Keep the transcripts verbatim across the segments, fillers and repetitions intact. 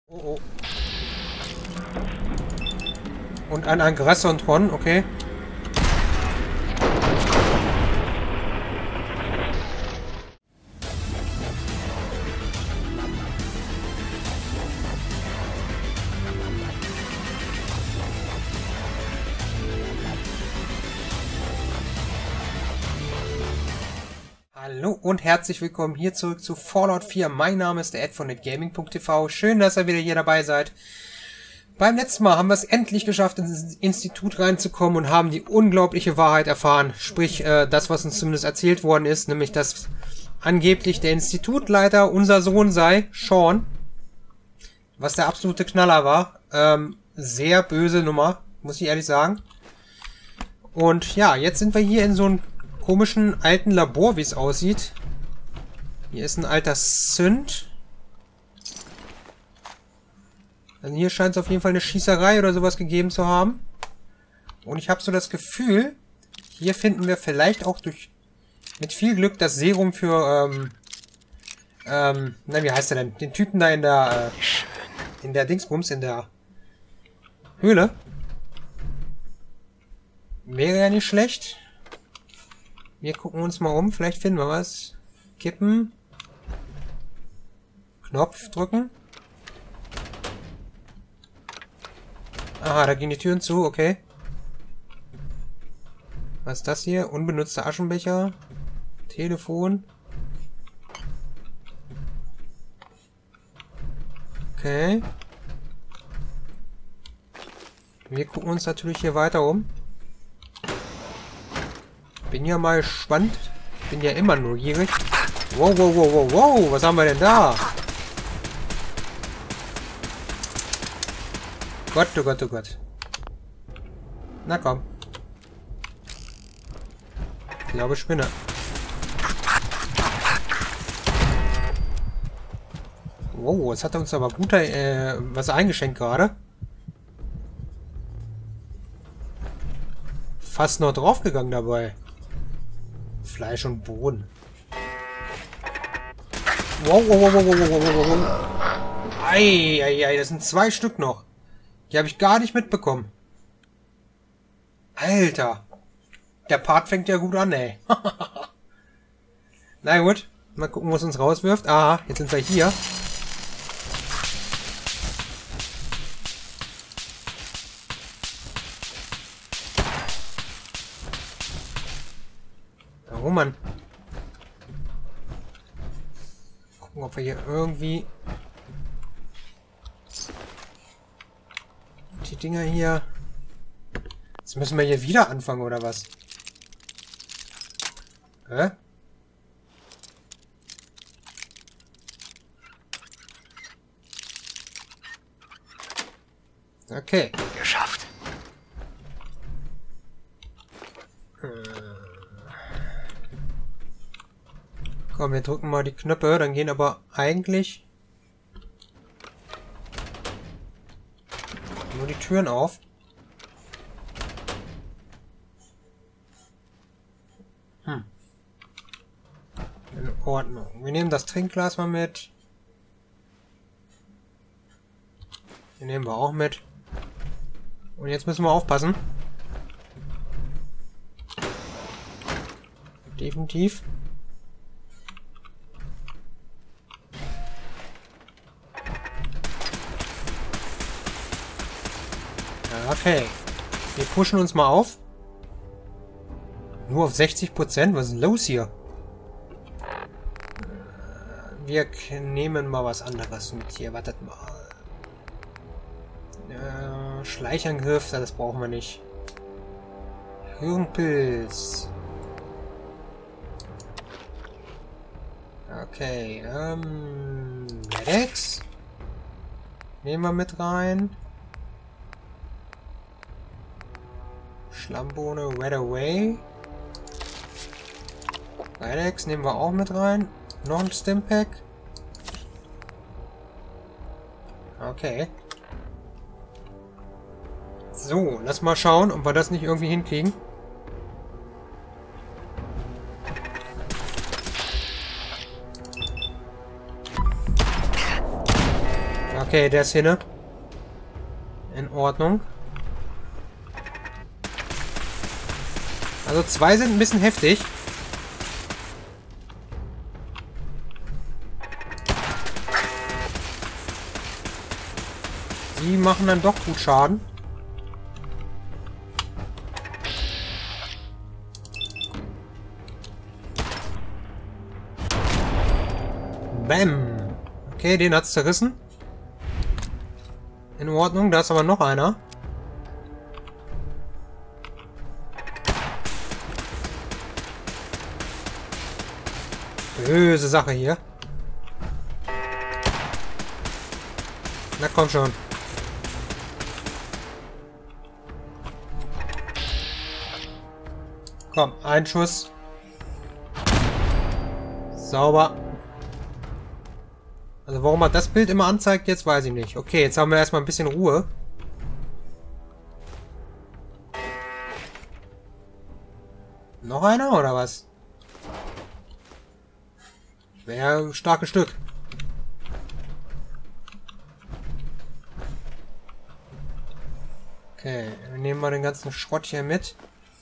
Oh, oh. Und ein Aggressontron, okay. Hallo und herzlich willkommen hier zurück zu Fallout vier. Mein Name ist der Ed von netgaming punkt t v. Schön, dass ihr wieder hier dabei seid. Beim letzten Mal haben wir es endlich geschafft, ins Institut reinzukommen und haben die unglaubliche Wahrheit erfahren. Sprich, äh, das, was uns zumindest erzählt worden ist, nämlich, dass angeblich der Institutleiter unser Sohn sei, Sean. Was der absolute Knaller war. Ähm, sehr böse Nummer, muss ich ehrlich sagen. Und ja, jetzt sind wir hier in so einem komischen alten Labor, wie es aussieht. Hier ist ein alter Synth. Also hier scheint es auf jeden Fall eine Schießerei oder sowas gegeben zu haben. Und ich habe so das Gefühl, hier finden wir vielleicht auch durch mit viel Glück das Serum für, ähm, ähm, na, wie heißt der denn? Den Typen da in der, äh, in der Dingsbums, in der Höhle. Wäre ja nicht schlecht. Wir gucken uns mal um. Vielleicht finden wir was. Kippen. Knopf drücken. Aha, da gehen die Türen zu. Okay. Was ist das hier? Unbenutzter Aschenbecher. Telefon. Okay. Wir gucken uns natürlich hier weiter um. Bin ja mal gespannt. Bin ja immer neugierig. Wow, wow, wow, wow, wow. Was haben wir denn da? Gott, oh Gott, oh Gott. Na komm. Ich glaube, Spinne. Wow, jetzt hat er uns aber guter äh, was eingeschenkt gerade. Fast noch draufgegangen dabei. Fleisch und Boden. Wow, wow, wow, wow, wow, wow, wow, wow. Ei, ei, ei, das sind zwei Stück noch. Die habe ich gar nicht mitbekommen. Alter. Der Part fängt ja gut an, ey. Na gut. Mal gucken, was uns rauswirft. Aha, jetzt sind wir hier. Oh Mann. Gucken, ob wir hier irgendwie die Dinger hier... Jetzt müssen wir hier wieder anfangen, oder was? Hä? Okay. Geschafft. Komm, wir drücken mal die Knöpfe, dann gehen aber eigentlich nur die Türen auf. Hm. In Ordnung. Wir nehmen das Trinkglas mal mit. Den nehmen wir auch mit. Und jetzt müssen wir aufpassen. Definitiv. Okay. Wir pushen uns mal auf. Nur auf sechzig Prozent? Was ist denn los hier? Wir nehmen mal was anderes mit hier. Wartet mal. Äh, Schleichangriff, das brauchen wir nicht. Hirnpilz. Okay, ähm... Medics? Nehmen wir mit rein. Schlammbohne, Red Away. Redex nehmen wir auch mit rein. Noch ein Stimpack. Okay. So, lass mal schauen, ob wir das nicht irgendwie hinkriegen. Okay, der ist hinne. In Ordnung. Also zwei sind ein bisschen heftig. Die machen dann doch gut Schaden. Bäm. Okay, den hat's zerrissen. In Ordnung, da ist aber noch einer. Böse Sache hier. Na komm schon. Komm, ein Schuss. Sauber. Also warum er das Bild immer anzeigt, jetzt weiß ich nicht. Okay, jetzt haben wir erstmal ein bisschen Ruhe. Noch einer oder was? Wäre ein starkes Stück. Okay, wir nehmen mal den ganzen Schrott hier mit.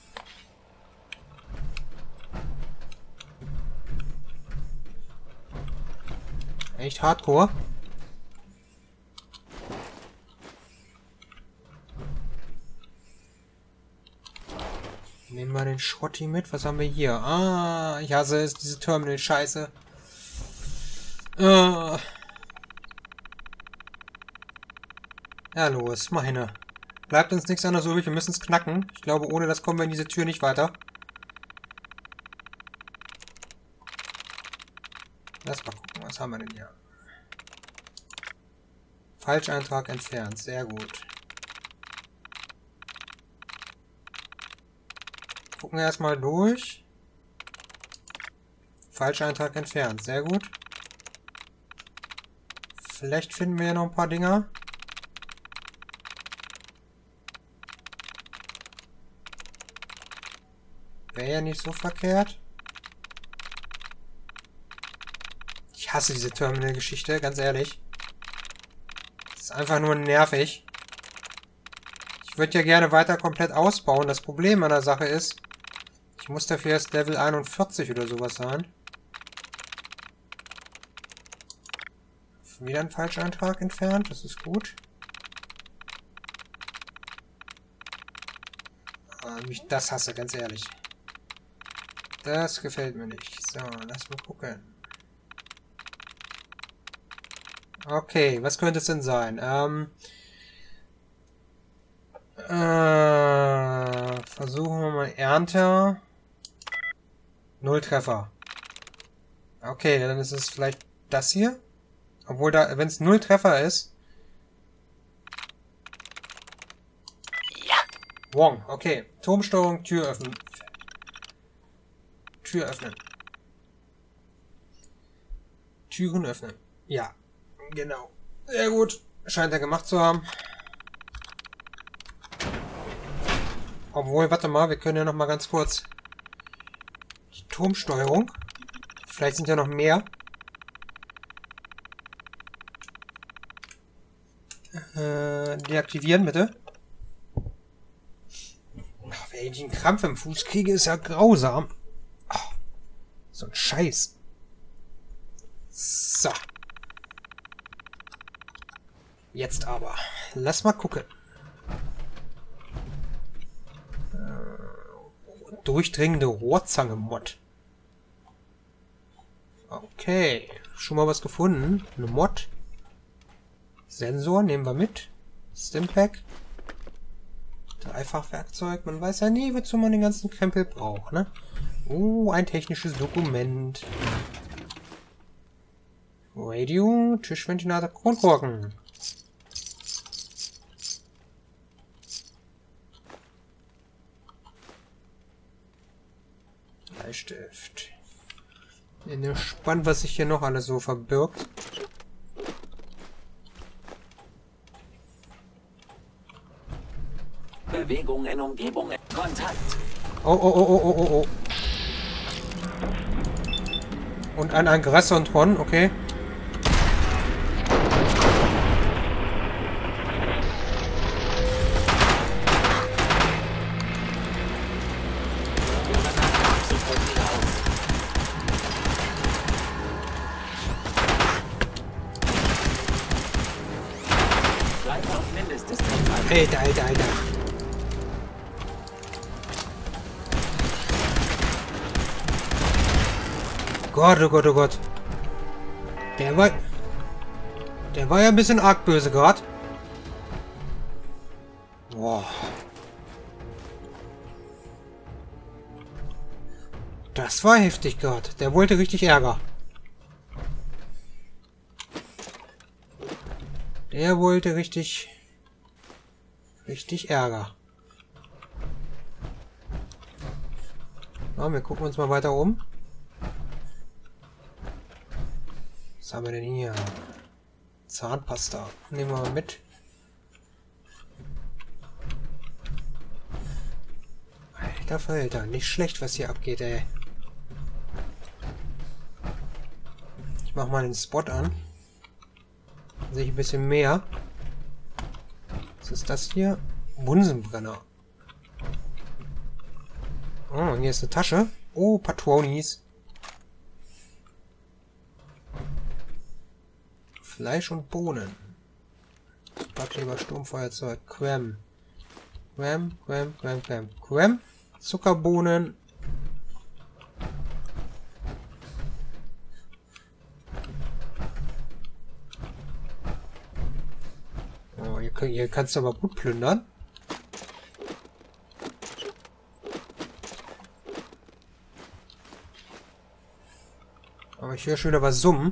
Echt hardcore. Nehmen wir den Schrott hier mit. Was haben wir hier? Ah, ich hasse es, diese Terminal-Scheiße. Ah. Ja, los, mal hin. Bleibt uns nichts anderes übrig, wir müssen es knacken. Ich glaube, ohne das kommen wir in diese Tür nicht weiter. Lass mal gucken, was haben wir denn hier? Falscheintrag entfernt, sehr gut. Gucken wir erstmal durch. Falscheintrag entfernt, sehr gut. Vielleicht finden wir ja noch ein paar Dinger. Wäre ja nicht so verkehrt. Ich hasse diese Terminal-Geschichte, ganz ehrlich. Das ist einfach nur nervig. Ich würde ja gerne weiter komplett ausbauen. Das Problem an der Sache ist, ich muss dafür erst Level einundvierzig oder sowas sein. Wieder ein Falscheintrag entfernt, das ist gut. Ah, mich das hasse, ganz ehrlich. Das gefällt mir nicht. So, lass mal gucken. Okay, was könnte es denn sein? Ähm, äh, versuchen wir mal Ernte. Null Treffer. Okay, dann ist es vielleicht das hier. Obwohl da, wenn es null Treffer ist. Ja. Wong, okay. Turmsteuerung, Tür öffnen. Tür öffnen. Türen öffnen. Ja, genau. Sehr gut. Scheint er gemacht zu haben. Obwohl, warte mal, wir können ja noch mal ganz kurz die Turmsteuerung. Vielleicht sind ja noch mehr. Äh, deaktivieren, bitte. Ach, wenn ich einen Krampf im Fuß kriege, ist ja grausam. Ach, so ein Scheiß. So. Jetzt aber. Lass mal gucken. Äh, durchdringende Rohrzange-Mod. Okay. Schon mal was gefunden. Eine Mod. Sensor nehmen wir mit. Stimpack. Dreifachwerkzeug. Man weiß ja nie, wozu man den ganzen Krempel braucht, ne? Oh, ein technisches Dokument. Radio, Tischventilator, Kronkorken. Bleistift. Bin gespannt, was sich hier noch alles so verbirgt. Bewegungen, Umgebungen, Kontakt. Oh, oh, oh, oh, oh, oh, oh. Und ein Aggressontron, okay. ist es der Fall. Alter, Alter, Alter. Gott, oh Gott, oh Gott. Der war... Der war ja ein bisschen arg böse gerade. Boah. Das war heftig gerade. Der wollte richtig Ärger. Der wollte richtig... Richtig Ärger. Ja, wir gucken uns mal weiter um. Was haben wir denn hier? Zahnpasta. Nehmen wir mal mit. Alter Falter, nicht schlecht, was hier abgeht, ey. Ich mach mal den Spot an. Dann sehe ich ein bisschen mehr. Was ist das hier? Bunsenbrenner. Oh, und hier ist eine Tasche. Oh, Patronis. Fleisch und Bohnen. Backkleber, Sturmfeuerzeug, Quam. Quam, Quam, Quam, Quam. Quam, Zuckerbohnen. Oh, hier, hier kannst du aber gut plündern. Aber ich höre schon wieder was summen.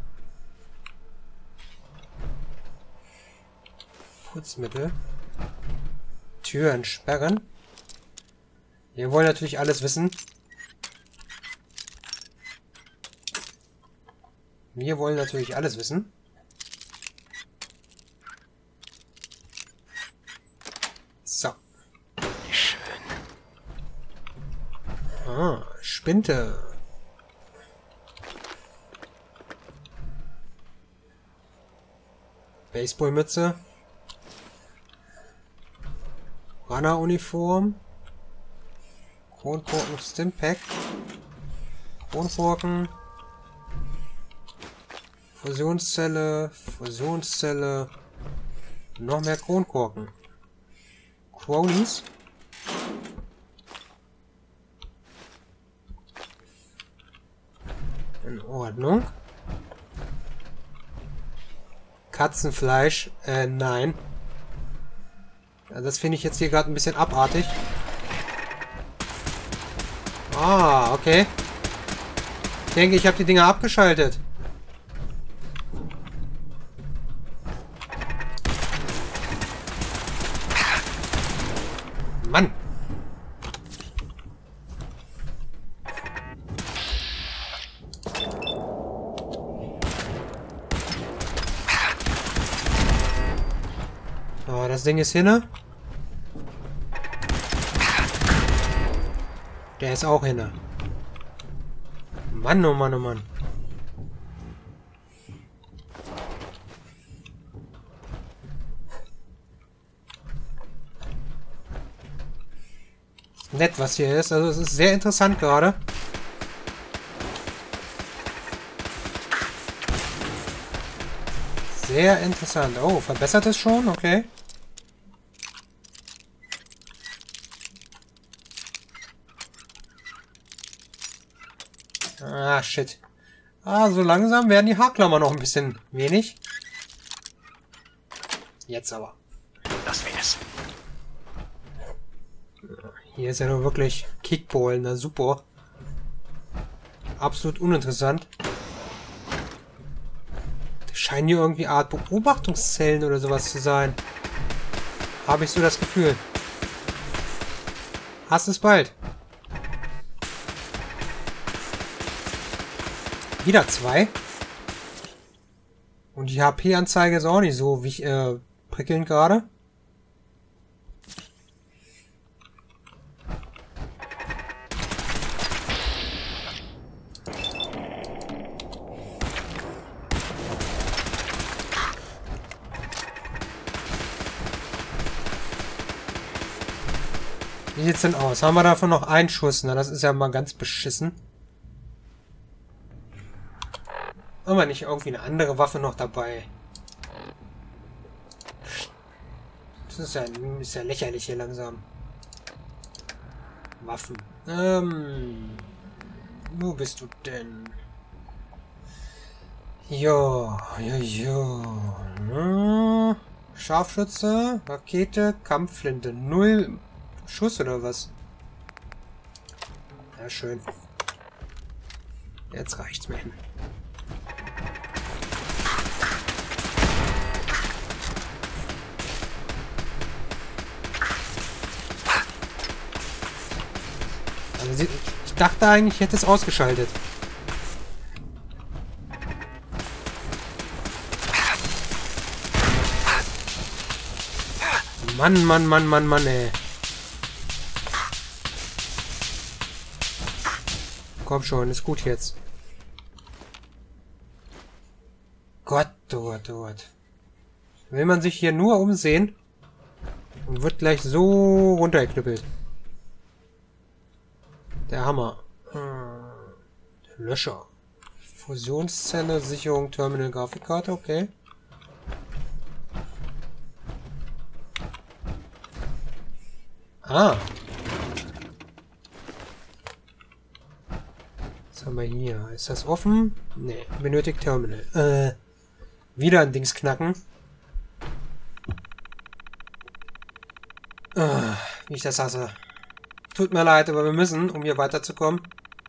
Putzmittel. Türen sperren. Wir wollen natürlich alles wissen. Wir wollen natürlich alles wissen. So. Schön. Ah, Spinte. Baseballmütze. Runner-Uniform. Kronkorken Stimpack. Kronkorken. Fusionszelle. Fusionszelle. Noch mehr Kronkorken. Cronies. In Ordnung. Katzenfleisch. Äh, nein. Ja, das finde ich jetzt hier gerade ein bisschen abartig. Ah, okay. Ich denke, ich habe die Dinger abgeschaltet. Mann. Oh, das Ding ist hinne. Der ist auch hinne. Mann, oh Mann, oh Mann. Nett, was hier ist. Also es ist sehr interessant gerade. Sehr interessant. Oh, verbessert es schon? Okay. Ah, shit. Ah, so langsam werden die Haarklammer noch ein bisschen wenig. Jetzt aber. Das wär's. Hier ist ja nur wirklich Kickball, na super. Absolut uninteressant. Das scheinen hier irgendwie Art Beobachtungszellen oder sowas zu sein. Habe ich so das Gefühl. Hast es bald. Wieder zwei. Und die H P-Anzeige ist auch nicht so wie äh, prickelnd gerade. Wie sieht's denn aus? Haben wir davon noch einen Schuss? Na, das ist ja mal ganz beschissen. Haben wir nicht irgendwie eine andere Waffe noch dabei? Das ist ja, ist ja lächerlich hier langsam. Waffen. Ähm. Wo bist du denn? Ja, ja, ja. Hm. Scharfschütze, Rakete, Kampfflinte. Null Schuss oder was? Ja, schön. Jetzt reicht's mir hin. Also, ich dachte eigentlich, ich hätte es ausgeschaltet. Mann, Mann, Mann, Mann, Mann, ey. Komm schon, ist gut jetzt. Gott, oh Gott, oh Gott. Will man sich hier nur umsehen und wird gleich so runtergeknüppelt. Der Hammer. Der Löscher. Fusionszelle, Sicherung, Terminal, Grafikkarte, okay. Ah. Was haben wir hier? Ist das offen? Nee, benötigt Terminal. Äh, wieder ein Dings knacken. Ah, wie ich das hasse. Tut mir leid, aber wir müssen, um hier weiterzukommen.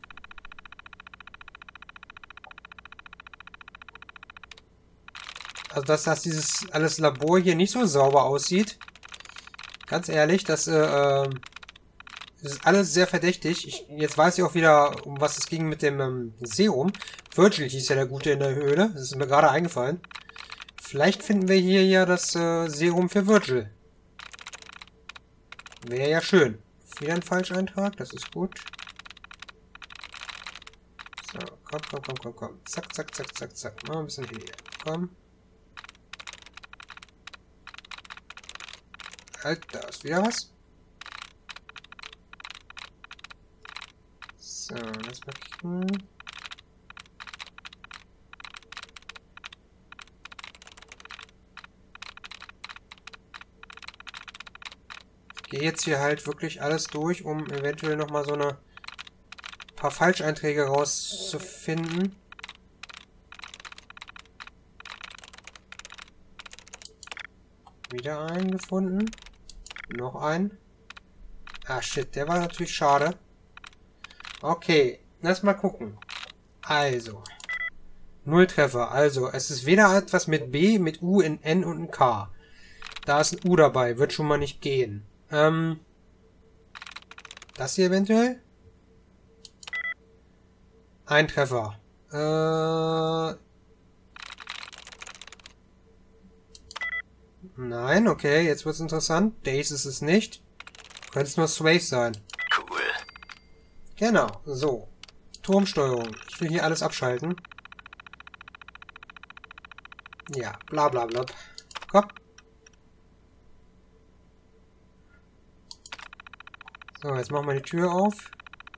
Also, dass, dass dieses alles Labor hier nicht so sauber aussieht. Ganz ehrlich, das, äh, äh, das ist alles sehr verdächtig. Ich, jetzt weiß ich auch wieder, um was es ging mit dem ähm, Serum. Virgil hieß ja der Gute in der Höhle. Das ist mir gerade eingefallen. Vielleicht finden wir hier ja das äh, Serum für Virgil. Wäre ja schön. Wieder ein Falscheintrag, das ist gut. So, komm, komm, komm, komm, komm. Zack, zack, zack, zack, zack. Mal ein bisschen hier. Komm. Halt, da ist wieder was. So, lass mal kicken. Ich gehe jetzt hier halt wirklich alles durch, um eventuell nochmal so eine paar Falscheinträge rauszufinden. Wieder einen gefunden. Noch einen. Ah, shit, der war natürlich schade. Okay, lass mal gucken. Also. Null Treffer. Also, es ist weder etwas mit B, mit U, in N und ein K. Da ist ein U dabei. Wird schon mal nicht gehen. Ähm. Das hier eventuell? Ein Treffer. Äh. Nein, okay, jetzt wird's interessant. Days ist es nicht. Könnte es nur Swave sein. Cool. Genau, so. Turmsteuerung. Ich will hier alles abschalten. Ja, bla bla bla. Komm. So, jetzt machen wir die Tür auf.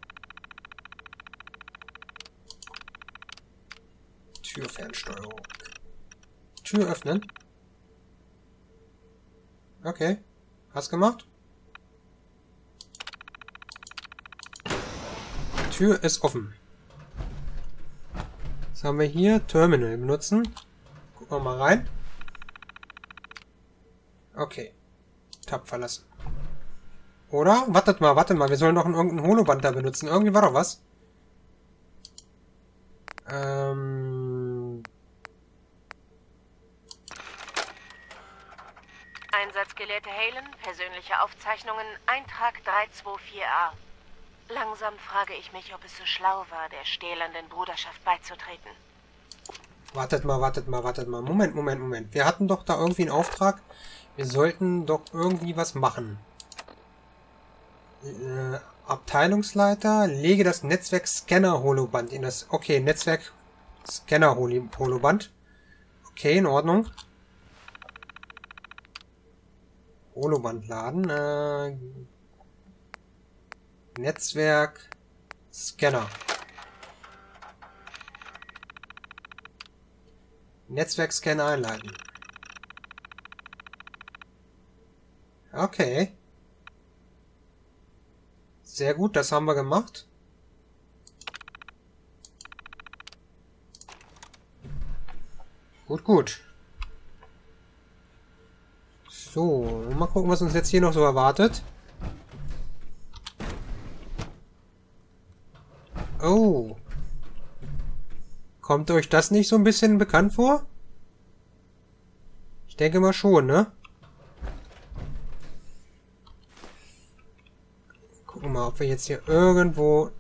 Türfernsteuerung. Tür öffnen. Okay. Hast gemacht? Tür ist offen. Was haben wir hier? Terminal benutzen. Gucken wir mal rein. Okay. Tab verlassen. Oder? Wartet mal, wartet mal. Wir sollen doch irgendein Holoband da benutzen. Irgendwie war doch was. Ähm... Einsatzgelehrte Halen, persönliche Aufzeichnungen, Eintrag drei zwei vier a. Langsam frage ich mich, ob es so schlau war, der stählernden Bruderschaft beizutreten. Wartet mal, wartet mal, wartet mal. Moment, Moment, Moment. Wir hatten doch da irgendwie einen Auftrag. Wir sollten doch irgendwie was machen. Äh, Abteilungsleiter, lege das Netzwerk Scanner-Holoband in das... Okay, Netzwerk Scanner-Holoband. Okay, in Ordnung. Holoband laden. Äh, Netzwerk Scanner. Netzwerkscanner einleiten. Okay. Sehr gut, das haben wir gemacht. Gut, gut. So, mal gucken, was uns jetzt hier noch so erwartet. Oh. Kommt euch das nicht so ein bisschen bekannt vor? Ich denke mal schon, ne? Gucken wir mal, ob wir jetzt hier irgendwo...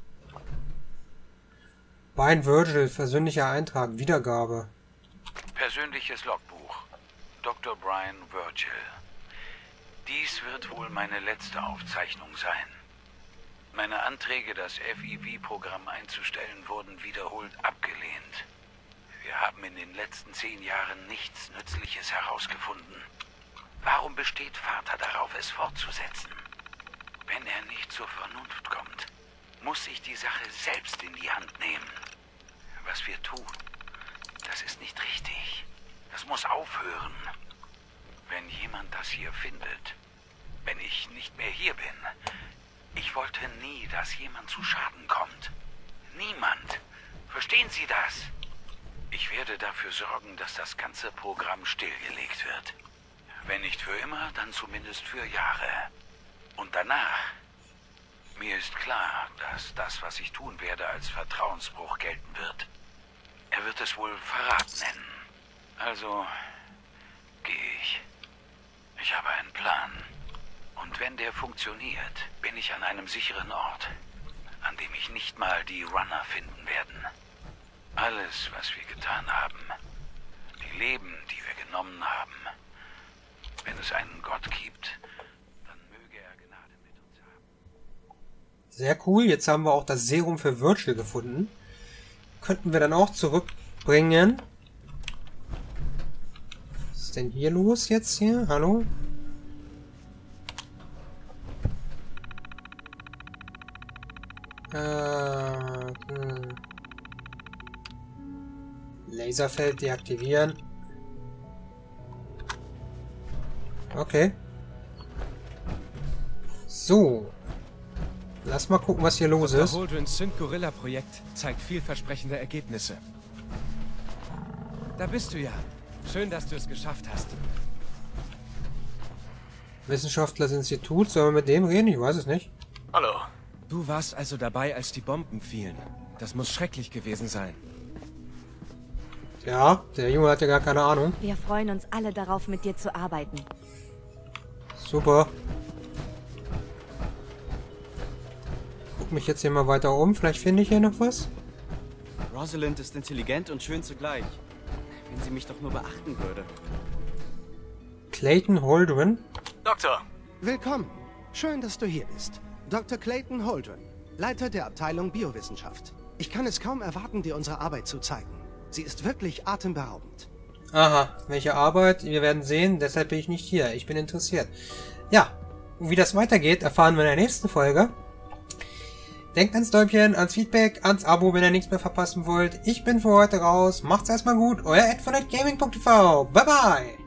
Brian Virgil, persönlicher Eintrag, Wiedergabe. Persönliches Logbuch. Doktor Brian Virgil. Dies wird wohl meine letzte Aufzeichnung sein. Meine Anträge, das F I V-Programm einzustellen, wurden wiederholt abgelehnt. Wir haben in den letzten zehn Jahren nichts Nützliches herausgefunden. Warum besteht Vater darauf, es fortzusetzen? Wenn er nicht zur Vernunft kommt, muss ich die Sache selbst in die Hand nehmen. Was wir tun, das ist nicht richtig. Das muss aufhören. Wenn jemand das hier findet, wenn ich nicht mehr hier bin, ich wollte nie, dass jemand zu Schaden kommt. Niemand. Verstehen Sie das? Ich werde dafür sorgen, dass das ganze Programm stillgelegt wird. Wenn nicht für immer, dann zumindest für Jahre. Und danach, mir ist klar, dass das, was ich tun werde, als Vertrauensbruch gelten wird. Er wird es wohl Verrat nennen. Also gehe ich. Ich habe einen Plan. Und wenn der funktioniert, bin ich an einem sicheren Ort, an dem mich nicht mal die Runner finden werden. Alles, was wir getan haben, die Leben, die wir genommen haben, wenn es einen Gott gibt, dann möge er Gnade mit uns haben. Sehr cool, jetzt haben wir auch das Serum für Virgil gefunden. Könnten wir dann auch zurückbringen. Was ist denn hier los jetzt hier? Hallo? Äh, hm. Laserfeld deaktivieren. Okay. So. Lass mal gucken, was hier los ist. Das Holdrens Synth-Gorilla-Projekt zeigt vielversprechende Ergebnisse. Da bist du ja. Schön, dass du es geschafft hast. Wissenschaftler-Institut, sollen wir mit dem reden? Ich weiß es nicht. Hallo. Du warst also dabei, als die Bomben fielen. Das muss schrecklich gewesen sein. Ja, der Junge hat ja gar keine Ahnung. Wir freuen uns alle darauf, mit dir zu arbeiten. Super. Guck mich jetzt hier mal weiter um. Vielleicht finde ich hier noch was. Rosalind ist intelligent und schön zugleich. Wenn sie mich doch nur beachten würde. Clayton Holdren. Doktor. Willkommen. Schön, dass du hier bist. Doktor Clayton Holdren, Leiter der Abteilung Biowissenschaft. Ich kann es kaum erwarten, dir unsere Arbeit zu zeigen. Sie ist wirklich atemberaubend. Aha, welche Arbeit? Wir werden sehen, deshalb bin ich nicht hier. Ich bin interessiert. Ja, wie das weitergeht, erfahren wir in der nächsten Folge. Denkt ans Däumchen, ans Feedback, ans Abo, wenn ihr nichts mehr verpassen wollt. Ich bin für heute raus. Macht's erstmal gut. Euer Ed von netgaming punkt t v. Bye bye.